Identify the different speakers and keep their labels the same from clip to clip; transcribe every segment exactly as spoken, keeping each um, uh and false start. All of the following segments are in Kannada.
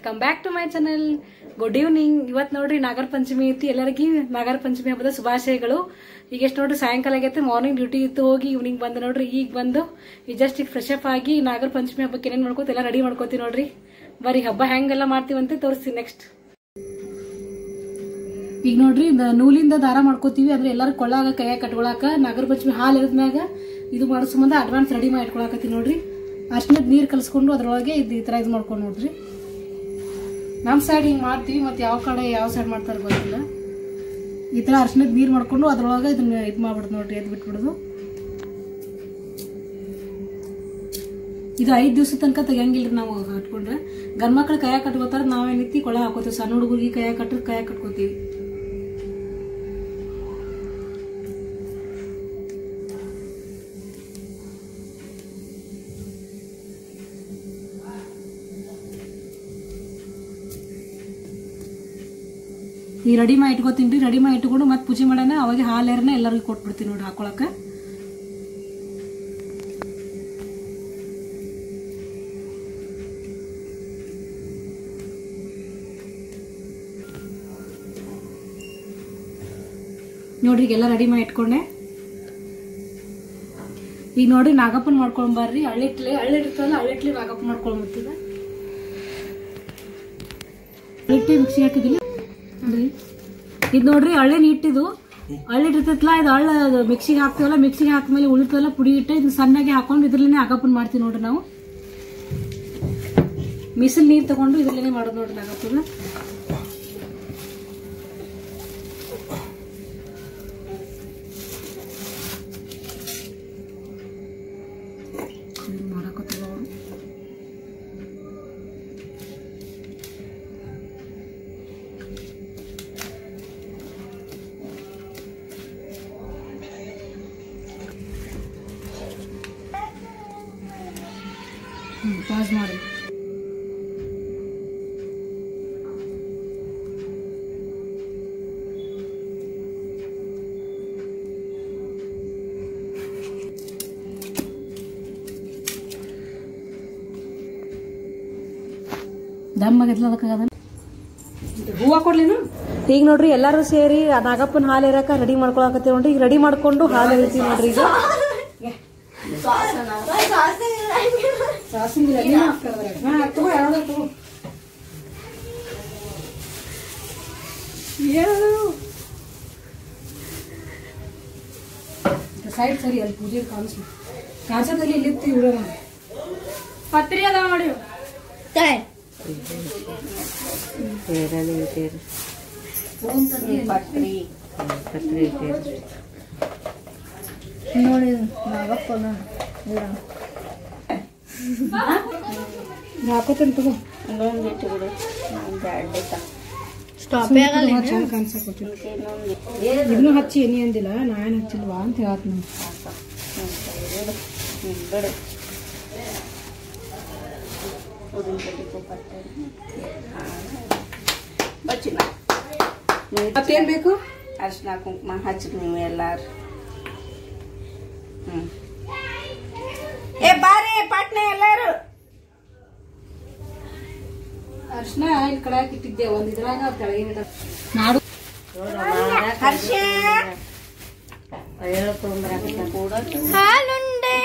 Speaker 1: Welcome back to my channel. Good evening. ಇವತ್ ನೋಡ್ರಿ ನಾಗರ ಪಂಚಮಿ ಐತಿ. ಎಲ್ಲರಿಗೂ ನಾಗರ ಪಂಚಮಿ ಹಬ್ಬದ ಶುಭಾಶಯಗಳು. ಈಗ ಎಷ್ಟು ನೋಡ್ರಿ ಸಾಯಂಕಾಲ ಆಗೈತೆ. ಮಾರ್ನಿಂಗ್ ಡ್ಯೂಟಿ ಇತ್ತು, ಹೋಗಿ ಈವ್ನಿಂಗ್ ಬಂದು ನೋಡ್ರಿ ಈಗ ಬಂದು ಈಗ ಜಸ್ಟ್ ಈಗ ಫ್ರೆಶ್ ಅಪ್ ಆಗಿ ನಾಗರ ಪಂಚಮಿ ಹಬ್ಬಕ್ಕೆ ಏನೇನ್ ಮಾಡ್ಕೋತ ಎಲ್ಲ ರೆಡಿ ಮಾಡ್ಕೋತೀವಿ ನೋಡ್ರಿ. ಬರೀ ಹಬ್ಬ ಹೆಂಗೆಲ್ಲ ಮಾಡ್ತೀವಂತೆ ತೋರಿಸ್ತೀನಿ ನೆಕ್ಸ್ಟ್. ಈಗ ನೋಡ್ರಿ ನೂಲಿಂದ ದಾರ ಮಾಡ್ಕೋತೀವಿ. ಅಂದ್ರೆ ಎಲ್ಲರೂ ಕೊಳ್ಳಾಗ ಕೈಯಾಗ ಕಟ್ಕೊಳಕ ನಾಗರ ಪಂಚಮಿ ಹಾಲು ಇರದ್ಮ್ಯಾಗ ಇದು ಮಾಡೋ ಸಂಬಂಧ ಅಡ್ವಾನ್ಸ್ ರೆಡಿ ಮಾಡಿ ಇಟ್ಕೊಳಕತ್ತೀವಿ ನೋಡ್ರಿ. ಅರ್ಶಿನದ ನೀರು ಕಲ್ಸ್ಕೊಂಡು ಅದ್ರೊಳಗೆ ಇದು ಈ ತರ ಇದು ಮಾಡ್ಕೊಂಡು ನೋಡ್ರಿ. ನಮ್ಮ ಸೈಡ್ ಹಿಂಗೆ ಮಾಡ್ತೀವಿ, ಮತ್ತೆ ಯಾವ ಕಡೆ ಯಾವ ಸೈಡ್ ಮಾಡ್ತಾರೆ ಗೊತ್ತಿಲ್ಲ. ಈ ತರ ಅರ್ಶಿನದ ನೀರು ಮಾಡ್ಕೊಂಡು ಅದ್ರೊಳಗೆ ಇದನ್ನ ಇದು ಮಾಡ್ಬಿಡ್ದು ನೋಡ್ರಿ, ಎದ್ ಬಿಟ್ಬಿಡುದು. ಇದು ಐದ್ ದಿವಸ ತನಕ ತೆಗಿಯಂಗಿಲ್ರಿ ನಾವು ಕಟ್ಕೊಂಡ್ರೆ. ಗಂಡ್ ಮಕ್ಳು ಕೈಯಾಗ ಕಟ್ಕೋತಾರ, ನಾವೇನಿತ್ತಿ ಕೊಳ ಹಾಕೋತೀವಿ. ಸಣ್ಣ ಹುಡುಗರಿಗೆ ಕೈಯಾಗ ಕಟ್ಟ್ರೆ ಕೈಯಾಗ ಕಟ್ಕೋತೀವಿ. ಈ ರೆಡಿ ಮಾಡಿ ಇಟ್ಕೋತೀನಿ. ರೆಡಿ ಮಾಡಿ ಇಟ್ಕೊಂಡು ಮತ್ತೆ ಪೂಜೆ ಮಾಡೋಣ. ಅವಾಗ ಹಾಲೇರನ ಎಲ್ಲರಿಗೂ ಕೊಟ್ಬಿಡ್ತೀನಿ ನೋಡ್ರಿ ಹಾಕೊಳಕ. ನೋಡ್ರಿ ಎಲ್ಲ ರೆಡಿ ಮಾಡಿ ಇಟ್ಕೊಂಡೆ. ಈಗ ನೋಡ್ರಿ ನಾಗಪ್ಪನ್ ಮಾಡ್ಕೊಂಡ್ ಬರ್ರಿ. ಹಳ್ಳಿಟ್ಲೆ ಹಳ್ಳಿಟ್ಟಿರ್ತಲ್ಲ, ಹಳ್ಳಿಟ್ಲಿ ನಾಗಪ್ಪ ಮಾಡ್ಕೊಂಡ್ಬಿಡ್ತೀವಿ. ಹಳ್ಳಿಟ್ಟಿ ಮಿಕ್ಸಿ ಹಾಕಿದಿಲ್ಲ ಇದು ನೋಡ್ರಿ. ಹಳ್ಳಿ ಹಿಟ್ಟಿದು ಹಳ್ಳಿ ಇರ್ತೈತಲ್ಲ, ಇದು ಹಳ್ಳ ಮಿಕ್ಸಿಗೆ ಹಾಕ್ತಿವಲ್ಲ, ಮಿಕ್ಸಿಗೆ ಹಾಕಿದ್ಮೇಲೆ ಉಳಿತವಲ್ಲ ಪುಡಿ ಇಟ್ಟು ಇದು ಸಣ್ಣಗೆ ಹಾಕೊಂಡು ಇದ್ರಲ್ಲೇ ಆಗಪ್ಪನ್ ಮಾಡ್ತೀವಿ ನೋಡ್ರಿ ನಾವು. ಮಿಸಿಲ್ ನೀರ್ ತಗೊಂಡು ಇದ್ರಲ್ಲೇ ಮಾಡೋದು ನೋಡ್ರಿ ಆಗಪ್ಪನ. ಪಾಸ್ ಮಾಡಿ ದಮ್ ಆಗೈತಲ್ಲ ಅದಕ್ಕಾಗದ. ಹೂವ ಕೊಡ್ಲಿನು. ಈಗ ನೋಡ್ರಿ ಎಲ್ಲಾರು ಸೇರಿ ನಾಗಪ್ಪನ ಹಾಲು ಇರಕ ರೆಡಿ ಮಾಡ್ಕೊಳಕತ್ತೀವಿ ನೋಡ್ರಿ. ಈಗ ರೆಡಿ ಮಾಡ್ಕೊಂಡು ಹಾಲು ಇರ್ತೀವಿ ನೋಡ್ರಿ. ಈಗ ಸೈಡ್ ಸರಿ ಅಲ್ಲಿ ಪೂಜೆ ಕಾಣಿಸ್ ಕಾಂಸದಲ್ಲಿ ಎಲ್ಲಿತ್ತಿ ಬಿಡೋಣ. ಪತ್ರಿ ಅದ ಮಾಡಿ ನೋಡಿ ನಾಗಪ್ಪನ ಹಾಕೋತೇನೆ ತಗೋ. ಇದನ್ನು ಹಚ್ಚಿ ಏನಿ ಅಂದಿಲ್ಲ, ನಾನ್ ಹಚ್ಚಿಲ್ವಾ ಅಂತ ಹೇಳತ್ ನಮ್. ಮತ್ತೇನ್ ಬೇಕು?
Speaker 2: ಅರ್ಶಿನ ಕುಂಕುಮ ಹಚ್ಚಿ ನೀವು ಎಲ್ಲಾರು. ಹ್ಮ್ ಏ ಬಾರಿ ಪಾಟ್ನೆ ಎಲ್ಲಾರು.
Speaker 1: ಅರ್ಶಿನ ಇಲ್ಲಿ ಕಡೆ ಇಟ್ಟಿದ್ದೆ ಒಂದ್ ಇದ್ರಾಗ ತೆಳಗಿನ ನಾಡು
Speaker 2: ಹಾಲುಂಡೆ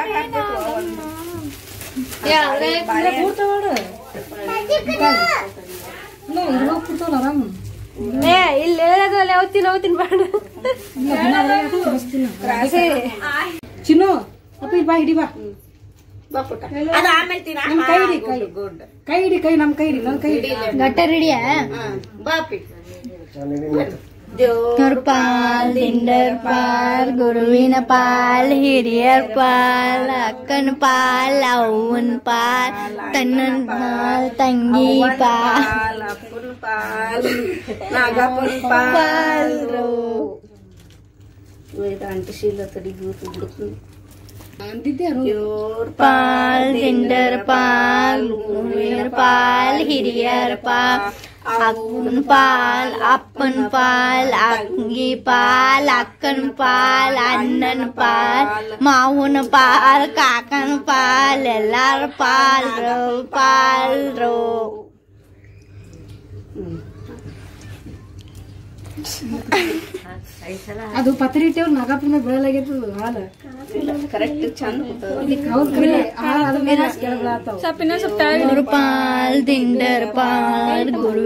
Speaker 1: ಆರಾಮ್
Speaker 3: ಇಲ್ಲಿ ಹೇಳೋದಲ್ಲ ಯಾವತ್ತಿನ ಯಾವತ್ತಿನ ಬೇಡ
Speaker 1: ಚಿನ್ನು. ಅಪ್ಪ ಬಾ ಹಿಡಿ ಬಾ.
Speaker 2: ನಮ್
Speaker 1: ಕೈ ಹಿಡಿ ಕೈ ಕೈ ಹಿಡಿ ಕೈ ನಮ್ ಕೈ ಹಿಡಿ ನನ್ ಕೈ ಹಿಡಿ.
Speaker 3: ಗಟ್ಟ ರೆಡಿಯಾ?
Speaker 2: ಬಾಪಿ
Speaker 3: ಪಾಲ್ ದಿಂಡರ್ ಪಾಲ್ ಗುರುವಿನ ಪಾಲ್ ಹಿರಿಯರ್ ಪಾಲ್ ಅಕ್ಕನ ಪಾಲ್ ಅವ್ವನ್ ಪಾಲ್ ತನ್ನನ್ ಪಾಲ್ ತಂಗಿ ಪಾಲ್
Speaker 2: ಅಪ್ಪನ ಪಾಲ್ ನಾಗಪ್ಪನ ಪಾಲ್ ಅಂಟಿಶೀಲ ತಡಿಗೂ ಬಿಡ್ತೀನಿ
Speaker 1: ಅಂದಿದ್ದೆ.
Speaker 3: ಪಾಲ್ ದಿಂಡರ್ ಪಾಲ್ ಗುರುವಿನ ಪಾಲ್ ಹಿರಿಯರ್ ಪಾಲ್ ಅಕ್ಕನ ಪಾಲ್ ಅಪ್ಪನ ಪಾಲ್ ಅಂಗಿ ಪಾಲ್ ಅಕ್ಕನ ಪಾಲ್ ಅಣ್ಣನ ಪಾಲ್ ಮಾವನ ಪಾಲ್ ಕಾಕನ ಪಾಲ್ ಎಲ್ಲಾರ ಪಾಲ್ರು ಪಾಲ್ರು.
Speaker 1: ಅದು ಪತ್ರಿ ಇಟ್ಟೇವ್ ನಾಗಪ್ಪನ ಬೀಳಲಾಗೈತೆ ಹಾಲು
Speaker 2: ಕರೆಕ್ಟ್ ಚಂದ
Speaker 3: ಗುರು ಪಾಲ್ ದಿಂಡರ್ ಪಾಲ್ ಗುರು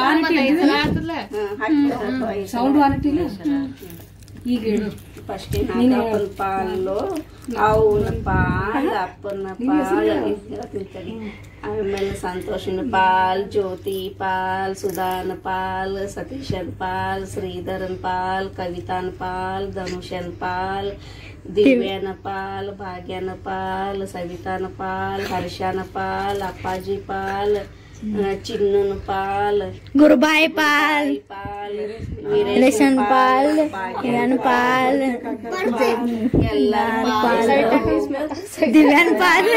Speaker 1: ಸೌಂಡ್ ವಾರಟ್ಟಿಲ್ಲ ಈಗ ಹೇಳು
Speaker 2: ಫಸ್ಟ್ ನಾಗಪ್ಪನ ಪಾಲು ಅವನ ಪಾಲ್ ಅಪ್ಪನ ಪಾಲ್ ಹೇಳ್ತೀನಿ. ಆಮೇಲೆ ಸಂತೋಷನ ಪಾಲ್, ಜ್ಯೋತಿ ಪಾಲ್, ಸುಧಾನ ಪಾಲ್, ಸತೀಶನ್ ಪಾಲ್, ಶ್ರೀಧರನ್ ಪಾಲ್, ಕವಿತಾನ್ ಪಾಲ್, ಧನುಷನ್ ಪಾಲ್, ದಿವ್ಯಾನ ಪಾಲ್, ಭಾಗ್ಯನ ಪಾಲ್, ಸವಿತಾನ ಪಾಲ್, ಹರ್ಷನ ಪಾಲ್, ಅಪ್ಪಾಜಿ ಪಾಲ್, ಚಿನ್ನನ ಪಾಲ್,
Speaker 3: ಗುರುಬಾಯಿ ಪಾಲ್,
Speaker 2: ಪಾಲ್,
Speaker 3: ರೇಷನ್ ಪಾಲ್, ಹಿರನ್ ಪಾಲ್,
Speaker 2: ಎಲ್ಲಾರ ಪಾಲ್,
Speaker 3: ದಿವ್ಯಾನ್ ಪಾಲ್.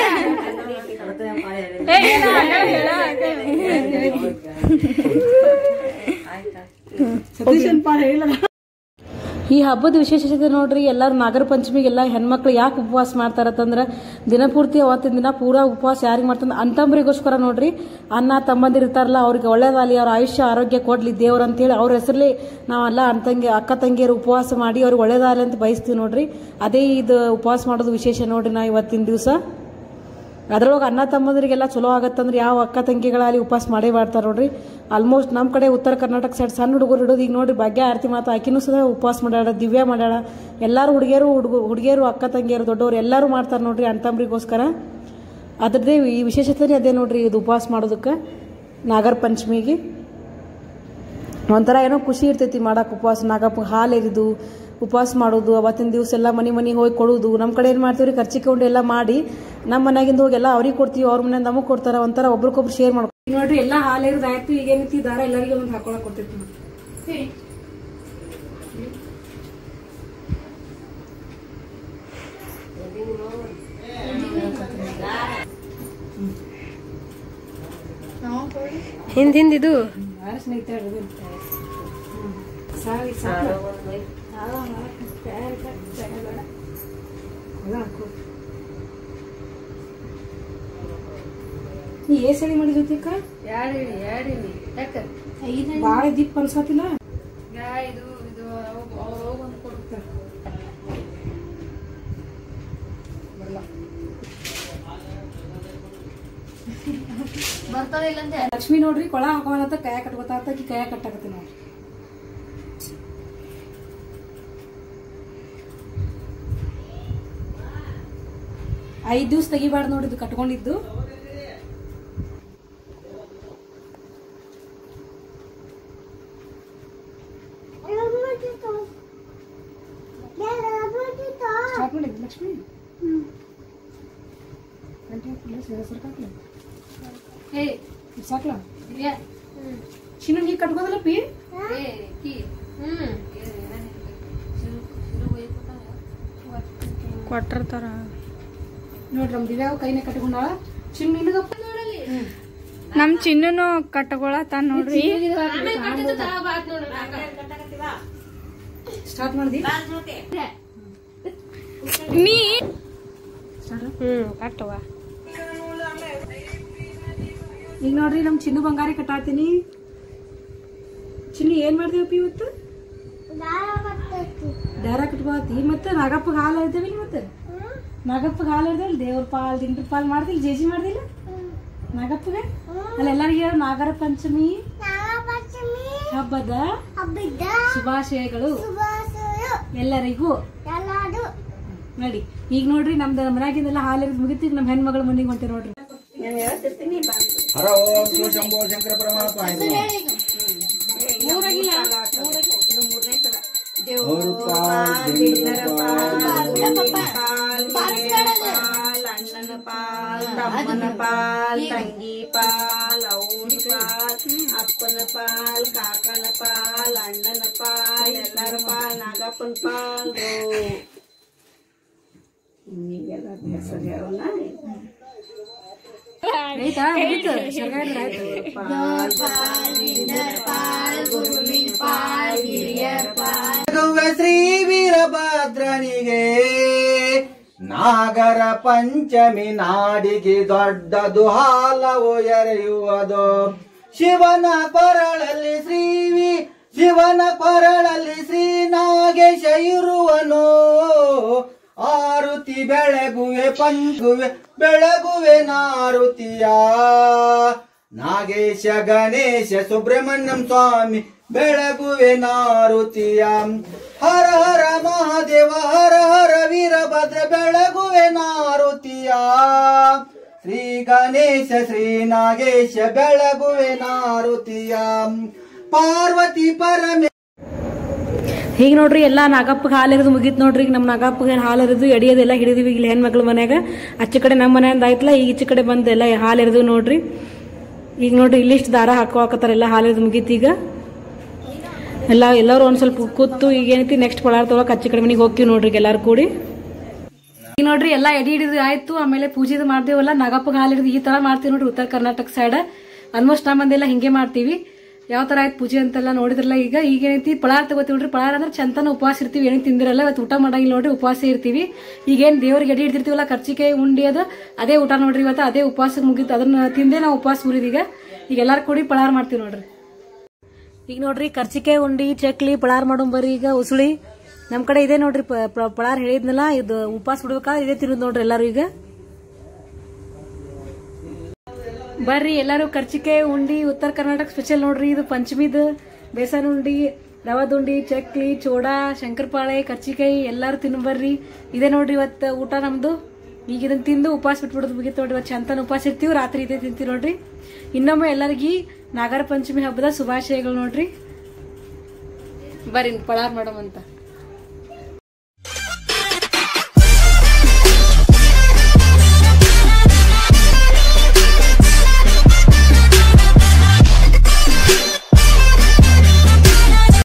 Speaker 1: ಸತೀಶನ್ ಪಾಲ್ ಹೇಳಿಲ್ಲ. ಈ ಹಬ್ಬದ ವಿಶೇಷತೆ ನೋಡ್ರಿ, ಎಲ್ಲಾರು ನಾಗರ ಪಂಚಮಿಗೆಲ್ಲ ಹೆಣ್ಮಕ್ಳು ಯಾಕೆ ಉಪವಾಸ ಮಾಡ್ತಾರತ್ತಂದ್ರ ದಿನಪೂರ್ತಿ ಅವತ್ತಿನ ದಿನ ಪೂರಾ ಉಪವಾಸ ಯಾರಿಗೆ ಮಾಡ್ತಾರ ಅಂತಂಬ್ರಿಗೋಸ್ಕರ ನೋಡ್ರಿ. ಅಣ್ಣ ತಮ್ಮಂದಿರು ಇರ್ತಾರಲ್ಲ ಅವ್ರಿಗೆ ಒಳ್ಳೇದಾಗಲಿ, ಅವ್ರ ಆಯುಷ್ಯ ಆರೋಗ್ಯ ಕೊಡ್ಲಿ ದೇವ್ರ ಅಂತೇಳಿ ಅವ್ರ ಹೆಸರಲ್ಲಿ ನಾವೆಲ್ಲ ಅಣ್ಣ ತಂಗಿ ಅಕ್ಕ ತಂಗಿಯರು ಉಪವಾಸ ಮಾಡಿ ಅವ್ರಿಗೆ ಒಳ್ಳೇದಾಗಲಿ ಅಂತ ಬಯಸ್ತೀವಿ ನೋಡ್ರಿ. ಅದೇ ಇದು ಉಪವಾಸ ಮಾಡೋದು ವಿಶೇಷ ನೋಡ್ರಿ ನಾ ಇವತ್ತಿನ ದಿವಸ. ಅದ್ರೊಳಗೆ ಅಣ್ಣ ತಮ್ಮಂದರಿಗೆಲ್ಲ ಚಲೋ ಆಗತ್ತಂದ್ರೆ ಯಾವ ಅಕ್ಕ ತಂಗಿಗಳಲ್ಲಿ ಉಪವಾಸ ಮಾಡೇ ಮಾಡ್ತಾರೆ ನೋಡ್ರಿ. ಆಲ್ಮೋಸ್ಟ್ ನಮ್ಮ ಕಡೆ ಉತ್ತರ ಕರ್ನಾಟಕ ಸೈಡ್ ಸಣ್ಣ ಹುಡುಗರು ಹಿಡಿದು ಈಗ ನೋಡ್ರಿ ಭಾಗ್ಯ ಆರತಿ ಮಾತು ಆಕಿನೂ ಸಹ ಉಪವಾಸ ಮಾಡ್ಯಾಳ, ದಿವ್ಯಾ ಮಾಡ್ಯಾಳ, ಎಲ್ಲರೂ ಹುಡುಗಿಯರು ಹುಡುಗ ಹುಡುಗಿಯರು ಅಕ್ಕ ತಂಗಿಯರು ದೊಡ್ಡವರು ಎಲ್ಲರೂ ಮಾಡ್ತಾರೆ ನೋಡ್ರಿ ಅಣ್ಣ ತಮ್ಮರಿಗೋಸ್ಕರ. ಅದ್ರದ್ದೇ ಈ ವಿಶೇಷತೆ ಅದೇ ನೋಡ್ರಿ ಇದು ಉಪವಾಸ ಮಾಡೋದಕ್ಕೆ ನಾಗರ ಪಂಚಮಿಗೆ. ಒಂಥರ ಏನೋ ಖುಷಿ ಇರ್ತೈತಿ ಮಾಡಕ್ಕೆ ಉಪವಾಸ. ನಾಗಪ್ಪ ಹಾಲು ಎರಿದು ಉಪವಾಸ ಮಾಡೋದು, ಅವತ್ತಿನ ದಿವಸ ಎಲ್ಲ ಮನೆ ಮನೆಗೆ ಹೋಗಿ ಕೊಡೋದು. ನಮ್ಮ ಕಡೆ ಏನು ಮಾಡ್ತೀವಿ ರೀ, ಖರ್ಚಿಕೊಂಡು ಎಲ್ಲ ಮಾಡಿ ನಮ್ಮ ಮನೆಯಾಗಿಂದ ಹೋಗಿ ಎಲ್ಲ ಅವ್ರಿಗೆ ಕೊಡ್ತೀವಿ, ಅವ್ರ ಮನೆ ನಮಗೆ ಕೊಡ್ತಾರೆ. ಒಂಥರ ಒಬ್ರಿಗೊಬ್ರು ಶೇರ್ ಮಾಡ್ಕೊತೀವಿ ನೋಡ್ರಿ. ಎಲ್ಲ ಹಾಲು ಎರಿದು ಆಯ್ತು, ಈಗ ಏನೈತಿ ದಾರ ಎಲ್ಲರಿಗೆ ಒಂದು ಹಾಕೊಳಕ್ ಕೊಡ್ತೈತಿ ನೋಡಿ.
Speaker 3: ಹಿಂದ್ ಹಿಂದಿದು
Speaker 1: ಸ್ನೇಹಿತರೆ ಸಾರಿ ನೀ ಏ ಸರಿ ಮಾಡಿ ಜೊತೆಕ ಬಾಳ ದೀಪ ಅನ್ಸತಿಲ್ಲ. ಲಕ್ಷ್ಮಿ ನೋಡ್ರಿ ಕೊಳ ಹಾಕೋಣತ್ತ ಕೈಯ ಕಟ್ಕೋತ ಕೈಯ ಕಟ್ಟಾಕತ್ತಿ ನೋಡ್ರಿ. ಐದ್ ದಿವ್ಸ ತೆಗಿಬಾರ್ದು ನೋಡ್ರಿ ಇದು ಕಟ್ಕೊಂಡಿದ್ದು. ಸ್ಟಾರ್ಟ್ ಮಾಡಿದ್ದು ಲಕ್ಷ್ಮಿ ಸಾಕ್ಲ ಚಿನ್ನ ಹೀಗೆ ಕಟ್ಕೋದಲ್ಲ ಪಿ
Speaker 3: ಕೊಟ್ಟಿರ್ತಾರ
Speaker 1: ನೋಡ್ರಿ. ನಮ್ ದಿವ್ಯಾಗ ಕೈನ ಕಟ್ಕೊಂಡಾಳ. ಚಿನ್ನ ನಿನಗಪ್ಪ
Speaker 3: ನಮ್ ಚಿನ್ನನು ಕಟ್ಕೊಳತಾನ ನೋಡ್ರಿ.
Speaker 1: ಸ್ಟಾರ್ಟ್ ಮಾಡ್ದಿ
Speaker 3: ನೀ ಹ್ಮ್ ಕಟ್ಟುವ.
Speaker 1: ಈಗ ನೋಡ್ರಿ ನಮ್ ಚಿನ್ನು ಬಂಗಾರಿ ಕಟ್ಟಾತೀನಿ. ಚಿನ್ನು ಏನ್ ಮಾಡ್ದೇವಪ್ಪ ಇವತ್ತು? ದಾರ ಕಟ್ಕೋತಿ. ಮತ್ತೆ ನಾಗಪ್ಪಗ ಹಾಲು ಇರ್ತೇವಿ. ಮತ್ತೆ ನಾಗಪ್ಪಗ ಹಾಲು ಇರ್ದೇವಲ್ಲ, ದೇವ್ರ ಪಾಲ್ ದಿಂಡ್ರ ಪಾಲ್ ಮಾಡ್ದಿಲ್ಲ, ಜೇಜಿ ಮಾಡ್ದಿಲ್ಲ ನಾಗಪ್ಪಗ. ಅಲ್ಲಿ ಎಲ್ಲರಿಗೂ ಹೇಳ ನಾಗರ ಪಂಚಮಿ ಹಬ್ಬದ ಶುಭಾಶಯಗಳು ಎಲ್ಲರಿಗೂ ನೋಡಿ. ಈಗ ನೋಡ್ರಿ ನಮ್ದು ಮನ್ಯಾಗಿಂದೆಲ್ಲ ಹಾಲು ಇರೋದು ಮುಗಿತೀವಿ. ನಮ್ ಹೆಣ್ಮಗಳು ಮನೆಗೆ ಹೊಂಟೆ ನೋಡ್ರಿ.
Speaker 4: ಶಂಭೋ ಶಂಕರ ಪರಮಾತ್ಮ
Speaker 2: ಅಣ್ಣನ ಪಾಲ್, ತಮ್ಮನ ಪಾಲ್, ತಂಗಿ ಪಾಲ್, ಅವ್ನ ಪಾಲ್, ಅಪ್ಪನ ಪಾಲ್, ಕಾಕನ ಪಾಲ್, ಅಣ್ಣನ ಪಾಲ್, ಎಲ್ಲರ ಪಾಲ್, ನಾಗಪ್ಪನ ಪಾಲ್. ನೀವೆಲ್ಲ ಹೆಸರು ಹೇಳೋಣ.
Speaker 4: ಶ್ರೀ ವೀರಭದ್ರನಿಗೆ ನಾಗರ ಪಂಚಮಿ ನಾಡಿಗೆ ದೊಡ್ಡದು ಹಾಲವು ಎರೆಯುವುದು. ಶಿವನ ಕೊರಳಲ್ಲಿ ಶ್ರೀವಿ ಶಿವನ ಕೊರಳಲ್ಲಿ ಶ್ರೀ ನಾಗೇಶ ಇರುವನು ಆರುತಿ ಬೆಳಗುವೆ ಪಂಗುವೆ ಬೆಳಗುವೆ ನಾರುತಿಯ ನಾಗೇಶ ಗಣೇಶ ಸುಬ್ರಹ್ಮಣ್ಯಂ ಸ್ವಾಮಿ ಬೆಳಗುವೆ ನಾರುತಿಯ ಹರ ಹರ ಮಹಾದೇವ ಹರ ಹರ ವೀರಭದ್ರ ಬೆಳಗುವೆ ನಾರುತಿಯ ಶ್ರೀ ಗಣೇಶ ಶ್ರೀ ನಾಗೇಶ ಬೆಳಗುವೆ ನಾರುತಿಯ ಪಾರ್ವತಿ ಪರಮೇ.
Speaker 1: ಹೀಗೆ ನೋಡ್ರಿ ಎಲ್ಲಾ ನಾಗಪ್ಪಗೆ ಹಾಲು ಎರಿದು ಮುಗೀತ್ ನೋಡ್ರಿ. ಈಗ ನಮ್ಮ ನಾಗಪ್ಪಗೆ ಹಾಲು ಎರಿದು ಎಡಿಯೋದೆಲ್ಲ ಹಿಡಿದಿವಿ. ಇಲ್ಲಿ ಹೆಣ್ಮಕ್ಳ ಮನ್ಯಾಗ ಆಚೆ ಕಡೆ ನಮ್ಮ ಮನೆಯಿಂದ ಆಯ್ತಲ್ಲ, ಈಗ ಈಚೆ ಕಡೆ ಬಂದು ಎಲ್ಲ ಹಾಲು ಎರಿದು ನೋಡ್ರಿ. ಈಗ ನೋಡ್ರಿ ಇಲ್ಲಿಷ್ಟು ದಾರ ಹಾಕೋಕತ್ತಾರ, ಎಲ್ಲ ಹಾಲು ಎರಿದು ಮುಗೀತಿ. ಈಗ ಎಲ್ಲ ಎಲ್ಲರೂ ಒಂದ್ ಸ್ವಲ್ಪ ಕೂತು ಈಗ ಏನೈತಿ ನೆಕ್ಸ್ಟ್ ಪಳಾರ್ ತೊಗೊಳಕ್ ಆಚೆ ಕಡೆ ಮನೆಗೆ ಹೋಗ್ತೀವಿ ನೋಡ್ರಿ ಎಲ್ಲಾರು ಕೂಡಿ. ಈಗ ನೋಡ್ರಿ ಎಲ್ಲಾ ಎಡಿ ಹಿಡಿದು ಆಯ್ತು. ಆಮೇಲೆ ಪೂಜೆ ಮಾಡ್ದೇವಲ್ಲ, ನಾಗಪ್ಪಗೆ ಹಾಲು ಎರಿದು ಈ ತರ ಮಾಡ್ತೀವಿ ನೋಡ್ರಿ. ಉತ್ತರ ಕರ್ನಾಟಕ ಸೈಡ್ ಆಲ್ಮೋಸ್ಟ್ ನಮ್ಮಂದೆಲ್ಲ ಹಿಂಗೆ ಮಾಡ್ತೀವಿ. ಯಾವ ತರ ಆಯ್ತು ಪೂಜೆ ಅಂತೆಲ್ಲ ನೋಡಿದ್ರಲ್ಲ. ಈಗ ಈಗ ಏನೈತಿ ಪಳಾರ್ ತಗೋತೀವಿ ನೋಡ್ರಿ. ಪಳಾರ್ ಅಂದ್ರೆ ಚಂತನ ಉಪವಾಸ ಇರ್ತೀವಿ, ಏನೇನು ತಿಂದಿರಲ್ಲ. ಇವತ್ತು ಊಟ ಮಾಡಂಗಿಲ್ಲ ನೋಡ್ರಿ, ಉಪವಾಸ ಇರ್ತೀವಿ. ಈಗೇನ್ ದೇವ್ರಿಗೆ ಎಡಿ ಹಿಡ್ದಿರ್ತೀವಲ್ಲ ಕರ್ಚಿಕಾಯಿ ಉಂಡಿ, ಅದು ಅದೇ ಊಟ ನೋಡ್ರಿ. ಇವತ್ತು ಅದೇ ಉಪವಾಸ ಮುಗಿತು, ಅದನ್ನ ತಿಂದೇ ನಾವು ಉಪವಾಸ ಮುರಿದೀಗ. ಈಗ ಎಲ್ಲಾರು ಕೂಡಿ ಪಳಾರ್ ಮಾಡ್ತೀವಿ ನೋಡ್ರಿ. ಈಗ ನೋಡ್ರಿ ಕರ್ಚಿಕಾಯಿ ಉಂಡಿ ಚಕ್ಲಿ ಪಳಾರ್ ಮಾಡೋಣ ಬರ್ರಿ. ಈಗ ಉಸುಳಿ ನಮ್ ಕಡೆ ಇದೆ ನೋಡ್ರಿ. ಪಳಾರ್ ಹೇಳಿದ್ನಲ್ಲ, ಇದು ಉಪವಾಸ ಬಿಡ್ಬೇಕಾದ್ರೆ ಇದೇ ತಿನ್ನೋದು ನೋಡ್ರಿ ಎಲ್ಲಾರು. ಈಗ ಬರ್ರಿ ಎಲ್ಲಾರು ಕರ್ಚಿಕಾಯಿ ಉಂಡಿ ಉತ್ತರ ಕರ್ನಾಟಕ ಸ್ಪೆಷಲ್ ನೋಡ್ರಿ. ಇದು ಪಂಚಮಿದು ಬೇಸನ್ ಉಂಡಿ, ರವದ ಉಂಡಿ, ಚಕ್ಲಿ, ಚೋಡಾ, ಶಂಕರಪಾಳೆ, ಕರ್ಚಿಕಾಯಿ ಎಲ್ಲಾರು ತಿನ್ ಬರ್ರಿ. ಇದೇ ನೋಡ್ರಿ ಇವತ್ತು ಊಟ ನಮ್ದು. ಈಗ ಇದನ್ನ ತಿಂದು ಉಪವಾಸ ಬಿಟ್ಬಿಡೋದು ಮುಗಿತು ನೋಡ್ರಿ. ಇವತ್ತು ಚಂತನ ಉಪವಾಸ ಇರ್ತೀವಿ, ರಾತ್ರಿ ಇದೇ ತಿಂತೀವಿ ನೋಡ್ರಿ. ಇನ್ನೊಮ್ಮೆ ಎಲ್ಲರಿಗಿ ನಾಗರ ಪಂಚಮಿ ಹಬ್ಬದ ಶುಭಾಶಯಗಳು ನೋಡ್ರಿ. ಬರ್ರಿ ಪಳಾರ್ ಮಾಡೋಮಂತ.